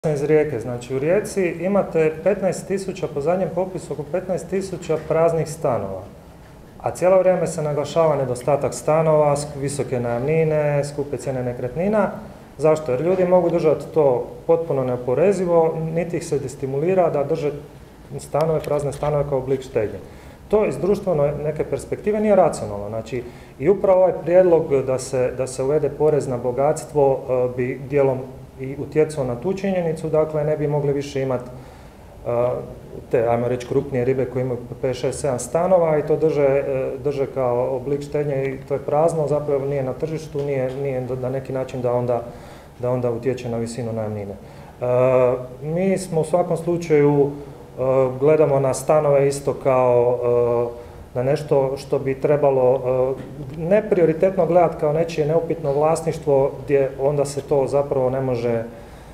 iz Rijeke. Znači u Rijeci imate 15.000, po zadnjem popisu oko 15.000 praznih stanova. A cijelo vrijeme se naglašava nedostatak stanova, visoke najamnine, skupe cijene nekretnina. Zašto? Jer ljudi mogu držati to potpuno neoporezivo, niti ih se destimulira da drže stanove, prazne stanove kao oblik štednje. To iz društvene neke perspektive nije racionalno. Znači, i upravo ovaj prijedlog da se uvede porez na bogatstvo bi dijelom i utjecao na tu činjenicu, dakle ne bi mogli više imati te, ajmo reći, krupnije ribe koje imaju 5, 6, 7 stanova i to drže kao oblik štednje i to je prazno, zapravo nije na tržištu, nije na neki način da onda utječe na visinu najamnine. Mi smo u svakom slučaju gledamo na stanove isto kao na nešto što bi trebalo ne prioritetno gledati kao nečije neupitno vlasništvo gdje onda se to zapravo ne može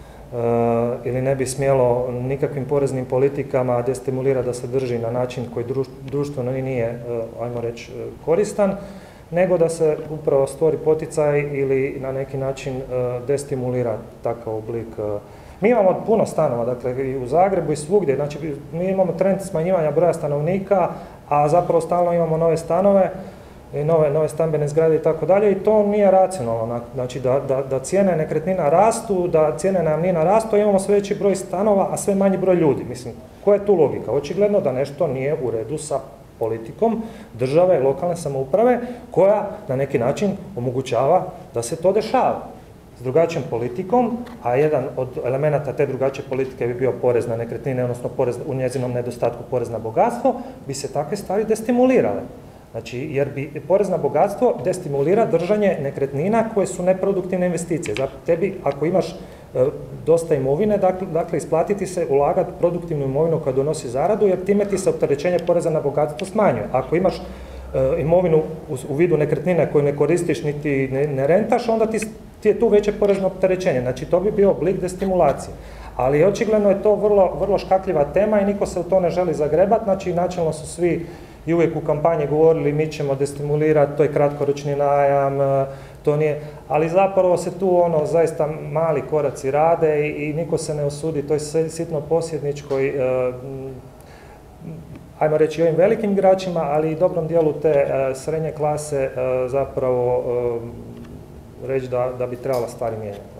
ili ne bi smjelo nikakvim poreznim politikama destimulirati da se drži na način koji društveno nije, ajmo reći, koristan, nego da se upravo stvori poticaj ili na neki način destimulira takav oblik. Mi imamo puno stanova, dakle i u Zagrebu i svugdje, znači mi imamo trend smanjivanja broja stanovnika, a zapravo stalno imamo nove stanove i nove stambene zgrade i tako dalje i to nije racionalno, znači da cijene nekretnina rastu, da cijene najamnina rastu, a imamo sve veći broj stanova, a sve manji broj ljudi. Mislim, koja je tu logika? Očigledno da nešto nije u redu sa politikom države i lokalne samouprave koja na neki način omogućava da se to dešava. S drugačijom politikom, a jedan od elemenata te drugačije politike bi bio porez na nekretnine, odnosno porez u njezinom nedostatku porez na bogatstvo, bi se takve stvari destimulirale. Znači, jer bi porez na bogatstvo destimulira držanje nekretnina koje su neproduktivne investicije. Zato tebi, ako imaš dosta imovine, dakle, isplatiti se ulagati produktivnu imovinu koja donosi zaradu, jer time ti se opterećenje poreza na bogatstvo smanjuje. Ako imaš imovinu u vidu nekretnine koju ne koristiš niti ne rentaš, onda ti je tu veće porezno opterećenje. Znači, to bi bio oblik destimulacije. Ali očigledno je to vrlo škakljiva tema i niko se u to ne želi zagrebati. Znači, načelno su svi i uvijek u kampanji govorili mi ćemo destimulirati, to je kratkoročni najam, to nije, ali zapravo se tu zaista mali koraci rade i niko se ne usudi, to je sitno posjedničkoj, ajmo reći i ovim velikim igračima, ali i dobrom dijelu te srednje klase zapravo reći da bi trebala stvari mijenjati.